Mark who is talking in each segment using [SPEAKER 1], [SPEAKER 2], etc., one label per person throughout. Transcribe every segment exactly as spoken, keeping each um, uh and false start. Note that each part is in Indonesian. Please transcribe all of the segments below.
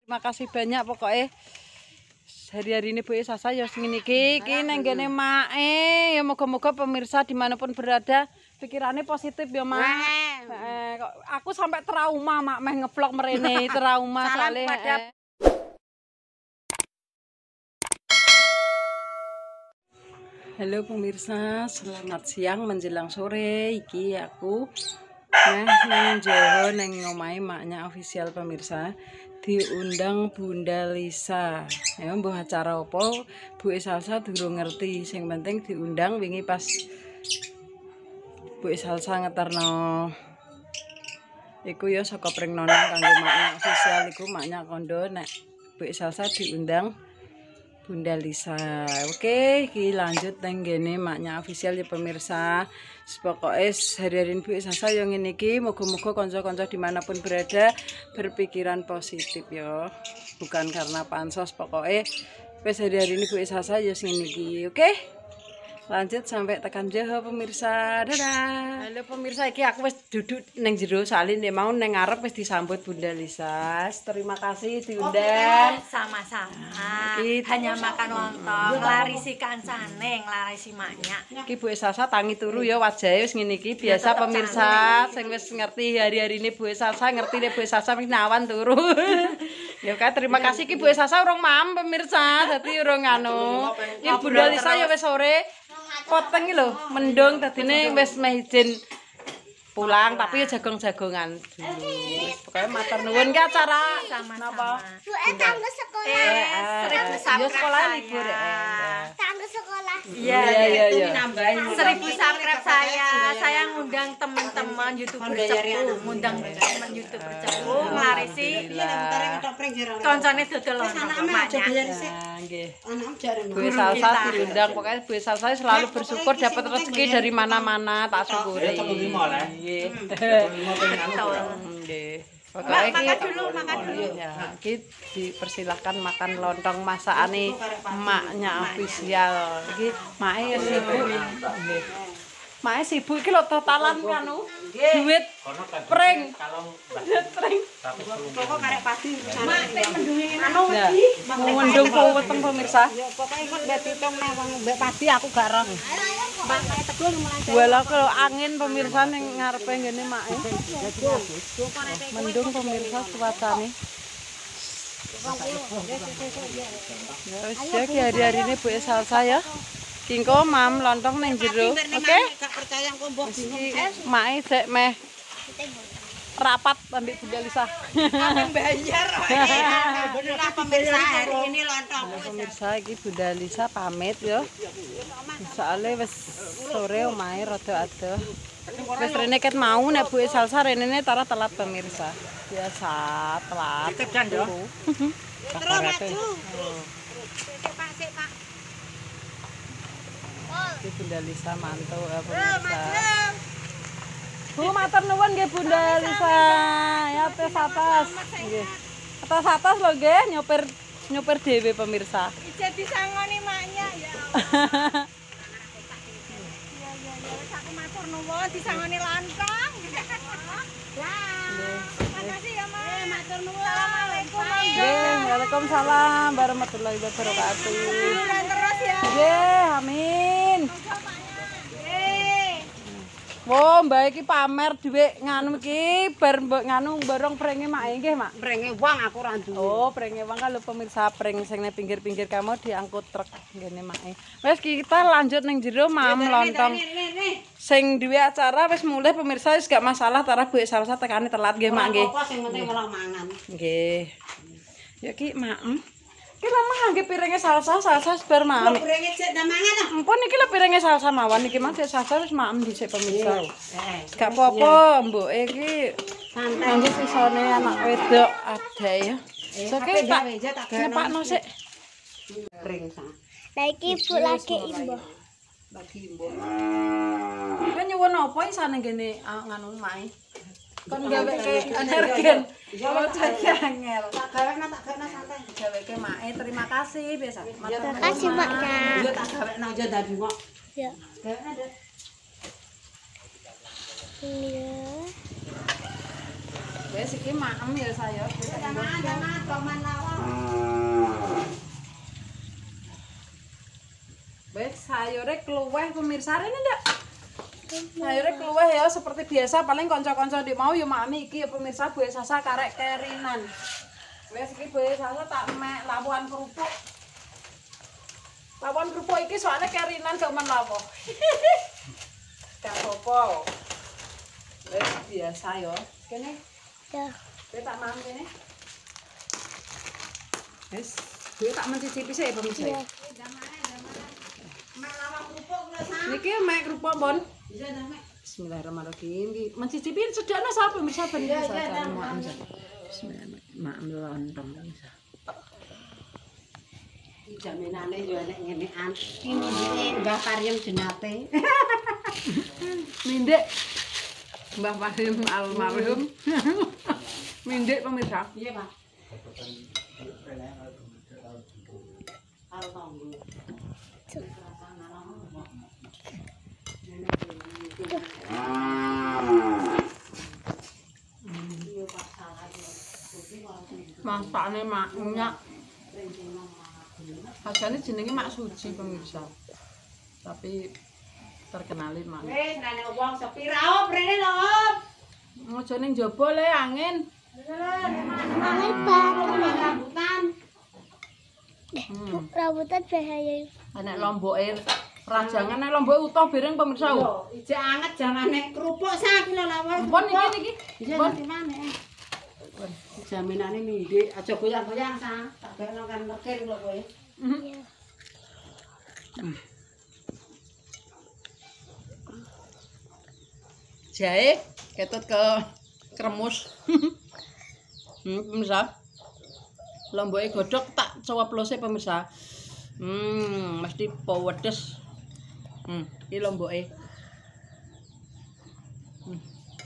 [SPEAKER 1] Terima kasih banyak pokoknya. Hari-hari ini Bu Sasa ya ngene iki iki nang ngene mae ya moga-moga pemirsa dimanapun berada pikirannya positif ya Mak. Heeh, aku sampai trauma Mak meh ngevlog merene trauma soalnya. Halo pemirsa, selamat siang menjelang sore. Iki aku nah nang Jawa nang ngomahe maknya official pemirsa. Diundang Bunda Lisa. Ya mbah acara apa? Bu Salsa durung ngerti. Sing penting diundang wingi pas Bu Salsa ngeterno. Iku ya saka pring nonong kanggo maknya official iku maknya kondo nek Bu Salsa diundang Bunda Lisa. Oke, iki lanjut nang ngene maknya official ya pemirsa. Pokoknya hari-hari Bu Sasa yang ngene iki moga-moga kanca-kanca dimanapun berada berpikiran positif ya. Bukan karena pansos, pokoknya wis hari-hari ini Bu Sasa ya ngene iki. Oke? Lanjut sampai tekan Jawa pemirsa. Dadah. Halo pemirsa, iki aku wis duduk nang jero salin mau nang ngarep wis disambut Bunda Lisa. Terima kasih diundang.
[SPEAKER 2] Oh, sama-sama. Nah, hanya makan lontong, larisi kancane, nglarisi maknya.
[SPEAKER 1] Iki Bu Sasa tangi turu ya wajahe wis ngene iki. Biasa pemirsa sing wis ngerti hari-hari ini Bu Sasa ngerti nek Bu Sasa wis nawan turu. Ya kan terima kasih iki Bu Sasa urung mam pemirsa. Dadi urung anu. Iki Bunda Lisa ya wis sore. Poteng lho, mendung dadine wis meh izin pulang tapi ya jagung-jagongan dulu. Wis pokoke matur nuwun ki acara napa?
[SPEAKER 3] Bu, eh tangga sekolah.
[SPEAKER 1] Eh, seribu sekolah libur ya.
[SPEAKER 3] Tangga sekolah.
[SPEAKER 2] Iya,
[SPEAKER 1] iya, iya.
[SPEAKER 2] Seribu subscribe saya. Saya ngundang teman-teman YouTuber cepu, ngundang teman YouTuber cepu, nglarisi koncone dodol lontong maknya.
[SPEAKER 1] Nggih. Bu Salsa diundang, pokoknya Bu Salsa selalu bersyukur dapat rezeki dari mana-mana, tak syukuri. Nggih. Nggih. Pokoknya
[SPEAKER 2] makan dulu, makan dulu.
[SPEAKER 1] Ya, iki dipersilahkan makan lontong masakane emaknya official. Iki make ya sibuk. Nggih. Make sibuk iki lho totalan kanu. Duit pring. Duit pring.
[SPEAKER 3] Pokok karek pasti.
[SPEAKER 2] Mak nek mendunge
[SPEAKER 1] Anu wedi, mendung weteng pemirsa.
[SPEAKER 3] Ya pokoke ikut mbek pitung nek wong mbek pasti aku gak roh. Mbak kayak tegul mulai.
[SPEAKER 1] Wala kalau angin pemirsa ning ngarepe ngene make. Mendung pemirsa cuacane. Ya wis iki hari-hari ini Bu Salsa ya. Kingko mam lontong ning jero. Oke?
[SPEAKER 3] Gak percaya kok mbok bingung.
[SPEAKER 1] Mae sik meh rapat ambek Bunda Lisa.
[SPEAKER 2] Akan bayar.
[SPEAKER 3] Bener pemirsa hari ini lontong.
[SPEAKER 1] Pemirsa iki Bunda Lisa pamit ya. Soale wis sore omahe rada adoh. Wis rene ket mau nek Bu Salsa renene tara telat pemirsa. Biasa telat. Turu.
[SPEAKER 3] Terus maju. Sik Pak, sik Pak.
[SPEAKER 1] Iki Bunda Lisa mantu ya pemirsa. Bu matur nuwun nggih Bunda Lisa. Ya atas atas. Nggih. Atas atas lho nggih nyopir nyopir dhewe pemirsa.
[SPEAKER 2] Ijek disangoni maknya ya Allah. Iya iya iya wis aku matur nuwun disangoni lontong. Lah. Makasih ya Mas. Eh matur nuwun. Assalamualaikum.
[SPEAKER 1] Nggih, waalaikumsalam warahmatullahi wabarakatuh.
[SPEAKER 2] Mudah terus ya.
[SPEAKER 1] Nggih, amin. Wo, Mbak iki pamer dhuwit nganu iki bar nganu bareng prenge mak nggih, Mak.
[SPEAKER 3] Prenge wong aku ora duwe.
[SPEAKER 1] Oh, prenge wong kalau pemirsa pring sing ning pinggir-pinggir kamu diangkut truk ngene make. Wes kita lanjut ning jero mam lontong. Sing duwe acara wis mulai pemirsa wis gak masalah tara Bu Salsa tekane telat nggih, Mak nggih.
[SPEAKER 3] Apa sing penting ora mangan.
[SPEAKER 1] Nggih. Ya ki maem. Ki lemah nggih piringe Salsa, Salsa bar maem.
[SPEAKER 3] Prenge cek nang mangan ah.
[SPEAKER 1] Ampun iki lho piringe Salsa mawon iki Mas Salsa wis maem dhisik pemirsa. Gak apa-apa, Mbok iki santai sisone anak wedok ada ya. Soke tak nyepakno sik.
[SPEAKER 3] Pring sa.
[SPEAKER 4] Lah iki Bu lagi imbuh.
[SPEAKER 1] Lagi imbuh. Kan nyuwun apa isane ngene nganu mae? Kon gaweke energen. Oh dadi angel.
[SPEAKER 3] Tak gawekno tak gawekno santai.
[SPEAKER 1] Gaweke mae terima kasih biasa.
[SPEAKER 4] Terima kasih Maknya.
[SPEAKER 3] Yo tak gawekno aja dadi kok.
[SPEAKER 4] Ya.
[SPEAKER 3] Gawekno deh.
[SPEAKER 4] Iya.
[SPEAKER 1] Wes iki maem ya saya.
[SPEAKER 3] Jangan jangan paman lawan.
[SPEAKER 1] sayurnya keluweh pemirsa ini ndak? Sayurnya keluweh ya seperti biasa paling konco-konco di mau ya mami iki ya pemirsa Bu Sasa karek kerinan. Wes iki Bu Sasa tak mek lawan kerupuk. Lawan kerupuk iki soalnya kerinan gak men lawo. Gak apa-apa. Wes biasa ya. Kene.
[SPEAKER 4] Ya.
[SPEAKER 1] Kowe tak mangan kene. Wes, kowe tak mencicipi sih pemirsa.
[SPEAKER 4] Ya.
[SPEAKER 1] Niki mek kerupuk pun. Bismillahirrahmanirrahim. Mencicipi sedana sapa pemirsa ben iki saja. Bismillahirrahmanirrahim. Mak melontong pemirsa.
[SPEAKER 3] Jaminane yo nek ngenekan. Iki mindike Mbah Pariem jenate.
[SPEAKER 1] Mindek Mbah Pariem almarhum. Mindek pemirsa.
[SPEAKER 3] Iya, Pak. Kalau tonggo.
[SPEAKER 1] Masakane maknya. Asane jenenge Mak Suci pemirsa. Tapi terkenalin mak.
[SPEAKER 3] Wis nane wong sepi ra op rene lho op.
[SPEAKER 1] Aja ning jaba le angin.
[SPEAKER 4] Angin banget.
[SPEAKER 3] Rambutan.
[SPEAKER 1] Hmm.
[SPEAKER 4] Rambutan bahaya.
[SPEAKER 1] Nek lomboke rajangan nek lomboke utuh bareng pemirsa.
[SPEAKER 3] Yo, ijek anget jamane kerupuk sak lho lha wis.
[SPEAKER 1] Pun iki niki.
[SPEAKER 3] Iya
[SPEAKER 1] Pun.
[SPEAKER 3] nanti mana? Jaminane mindek aja goyang-goyang sa. Tak bekno kan lekir lho kowe.
[SPEAKER 4] Iya.
[SPEAKER 1] Jahe ketut ke kremus. Hmm, pemirsa. Lomboke godhog tak cowoplose pemirsa. Hmm, mesti pedes. Hmm, iki lomboke. Hmm.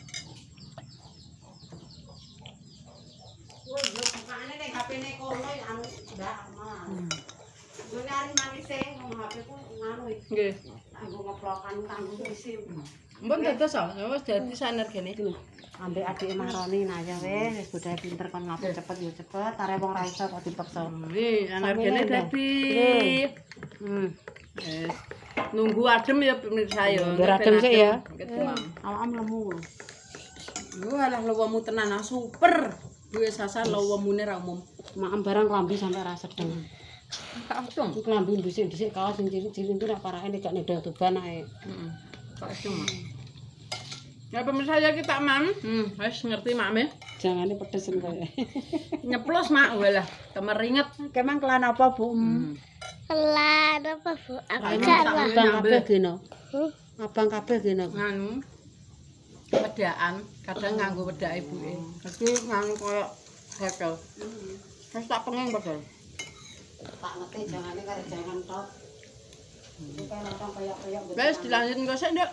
[SPEAKER 3] Woi, yo bukane nek H P-ne kono ya anu ndak aman. Yo nyari manise ngomong H P ku nganu iki.
[SPEAKER 1] Nggih.
[SPEAKER 3] Kanggo ngeplokan kanggo isi.
[SPEAKER 1] Mbon dados ah, wis dadi sanergene.
[SPEAKER 3] Ambek adike Maroni nah ya wis wis budaya pinter kon ngapik cepet yo cepet, arep wong ra iso kok dipaksa.
[SPEAKER 1] Nggih, sanergene dadi.
[SPEAKER 3] Hmm.
[SPEAKER 1] Wis. Nunggu adem ya pemirsa ya.
[SPEAKER 3] Biar adem sik ya.
[SPEAKER 1] Awakmu lemu. Lho alah lewemu tenan ah super. Duwe Sasa lewemune ra umum.
[SPEAKER 3] Maem barang klambi sampe ra sedeng.
[SPEAKER 1] Langsung.
[SPEAKER 3] Iki klambi dhisik-dhisik kaos sing cilik-cilik ku nek parake nek nek doban ae.
[SPEAKER 1] Heeh. Langsung. Ya pemirsa ya kita mam. Hmm, wis ngerti makme.
[SPEAKER 3] Jangane pedesen kowe.
[SPEAKER 1] Nyeplos mak walah, kemeringet.
[SPEAKER 3] Kemang kelan apa, Bu?
[SPEAKER 4] Kelan apa Bu? Aku
[SPEAKER 1] Ini
[SPEAKER 4] gak
[SPEAKER 1] tak
[SPEAKER 4] lah.
[SPEAKER 1] boleh
[SPEAKER 3] Abang
[SPEAKER 1] nyambil.
[SPEAKER 3] kabeh geno.
[SPEAKER 4] Hmm?
[SPEAKER 3] Abang kabeh geno.
[SPEAKER 1] Nganu wedaan, kadang nganggo wedak ibuke. Dadi nganu koyo hekel. Terus tak penging padahal.
[SPEAKER 3] Tak ngerti jangane karo jangan tok. Iki kan orang koyok-koyok.
[SPEAKER 1] Wes dilanjut gosek, Nduk.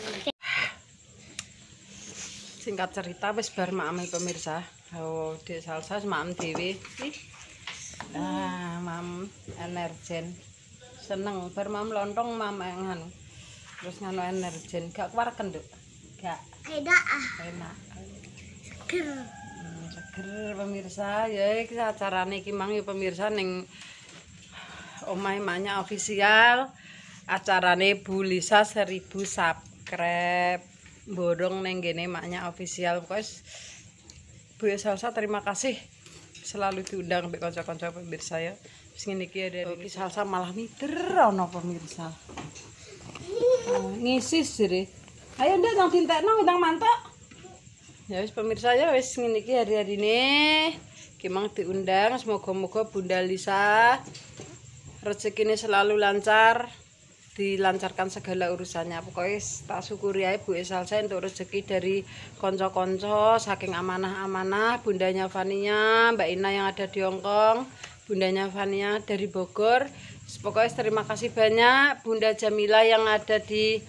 [SPEAKER 1] Singkat cerita wis bar makame pemirsa. Oh, Dek Salsa mam dhewe. Ih. Ah, mam energen. Seneng bar mam lontong mam nganu. Terus nganu energen, gak kuwarken, Nduk. Gak
[SPEAKER 4] Enak ah.
[SPEAKER 1] enak.
[SPEAKER 4] Ger.
[SPEAKER 1] Hmm, seger pemirsa. Ya iki acarane iki mang ya pemirsa ning omahe Maknya official. Acarane Bu Lisa seribu subscribe. Borong neng gene Maknya official. Pokoknya Bu Salsa terima kasih selalu diundang sampai kanca-kanca pemirsa ya. Wis ngene iki ada iki Salsa malah mider ana pemirsa. Oh, ngisis jere. Ayo Nduk nang dintekno ndang mantok. Ya wis pemirsa ya wis ngene iki hari-hari ini. Ki mang diundang semoga-moga Bunda Lisa rezekine selalu lancar. Dilancarkan segala urusannya. Pokoknya tak syukuri aja Bu Salsa untuk rezeki dari konco-konco saking amanah-amanah. Bundanya Fania, Mbak Ina yang ada di Hongkong, bundanya Fania dari Bogor. Pokoknya terima kasih banyak Bunda Jamila yang ada di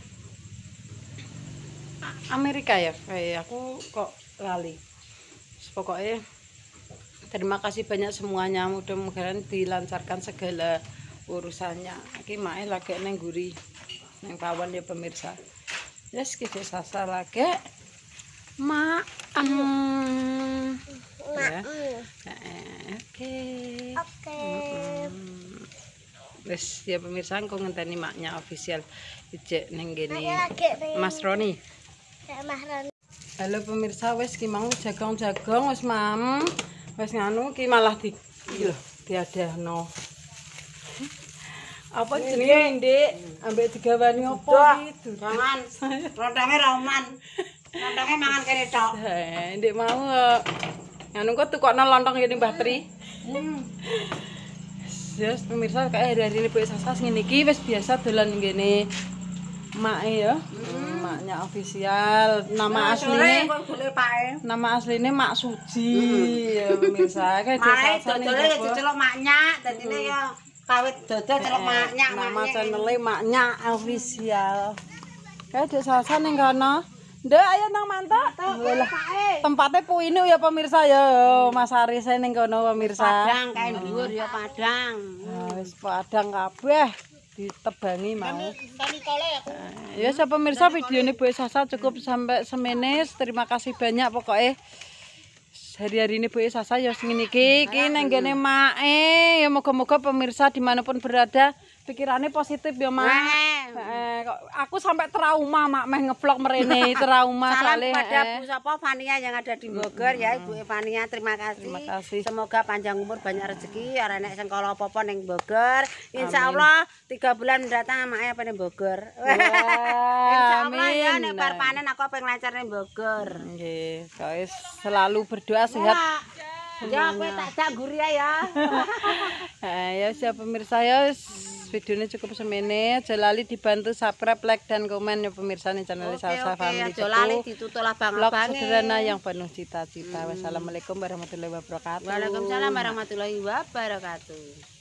[SPEAKER 1] Amerika ya. Eh, aku kok lali. Pokoknya terima kasih banyak semuanya. Mudah-mudahan dilancarkan segala urusannya. Iki mae lagi neng guri neng pawon ya pemirsa. Yes kita Sasa lagi maem ya. Oke.
[SPEAKER 4] Oke.
[SPEAKER 1] Wes ya pemirsa engko ngenteni maknya official ijek ning kene
[SPEAKER 4] Lagi nih.
[SPEAKER 1] Mas Roni.
[SPEAKER 4] Ya, Mas Roni.
[SPEAKER 1] Halo pemirsa, wes ki mau jagung-jagung wes mam. Wes nganu ki malah di iki lho diadahno. Apa jenenge, Ndik? Ambek digawani apa iki?
[SPEAKER 3] Jangan. Rondange rauman. Rondange mangan kene tok.
[SPEAKER 1] Eh, Ndik mau eh, nganu kok tukokno lontong ngene Mbah Tri.
[SPEAKER 3] Hmm.
[SPEAKER 1] Yes, pemirsa kayak hari-hari ini Bu Sasas ngene iki wis biasa dolan ngene mak ya. Hmm. Maknya official. Nama asline
[SPEAKER 3] kok golek pake.
[SPEAKER 1] nama asline Mak Suji ya pemirsa. Kayak
[SPEAKER 3] Mae
[SPEAKER 1] Sasas
[SPEAKER 3] dodole ya diceluk maknya, dadine ya kawit dodol celuk maknya.
[SPEAKER 1] Nama channel maknya official. Kayak Dek Sasa ning kono. Ndek ayo nang mantap. Tempatnya puinu ya pemirsa ya. Mas Aris ning kono pemirsa.
[SPEAKER 3] Padang kae dhuwur ya Padang.
[SPEAKER 1] Nah, wis padang kabeh ditebangi mau. Ya sa pemirsa videonya Bu Sasa cukup sampai semene. Terima kasih banyak pokoknya. Hari-hari ini Bu Sasa ya ngene iki iki nang ngene mae ya moga-moga pemirsa dimanapun berada pikirannya positif ya Mak. Heeh, kok aku sampai trauma Mak meh ngevlog merene trauma
[SPEAKER 3] Salam
[SPEAKER 1] soalnya.
[SPEAKER 3] kepada
[SPEAKER 1] eh.
[SPEAKER 3] Bu Sopo Fania yang ada di Bogor ya Ibu Fania, terima kasih.
[SPEAKER 1] Terima kasih.
[SPEAKER 3] Semoga panjang umur, banyak rezeki, ora nek sing kala apa-apa ning Bogor. Insyaallah tiga bulan mendatang mak apa ning Bogor. Insyaallah ya nek bar panen aku pengen lancar ning Bogor.
[SPEAKER 1] Nggih, guys selalu berdoa sehat.
[SPEAKER 3] Ya kowe tak jak guri ya.
[SPEAKER 1] Nah, ya siap pemirsa ya videonya cukup semene. Aja lali dibantu subscribe, like dan komen ya pemirsa nih channel Salsa Family.
[SPEAKER 3] Aja lali ditutul
[SPEAKER 1] Vlog
[SPEAKER 3] abang-abange.
[SPEAKER 1] sederhana yang penuh cita-cita. Wassalamualaikum warahmatullahi wabarakatuh.
[SPEAKER 3] Waalaikumsalam warahmatullahi wabarakatuh.